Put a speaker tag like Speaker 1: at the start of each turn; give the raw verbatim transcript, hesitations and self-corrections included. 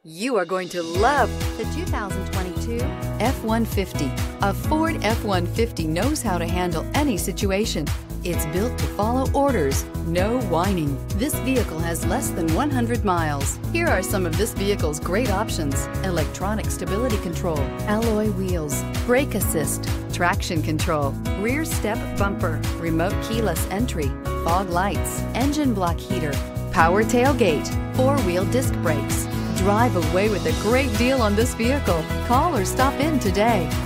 Speaker 1: You are going to love the two thousand twenty-two F one fifty. A Ford F one fifty knows how to handle any situation. It's built to follow orders, no whining. This vehicle has less than one hundred miles. Here are some of this vehicle's great options: electronic stability control, alloy wheels, brake assist, traction control, rear step bumper, remote keyless entry, fog lights, engine block heater, power tailgate, four-wheel disc brakes. Drive away with a great deal on this vehicle. Call or stop in today.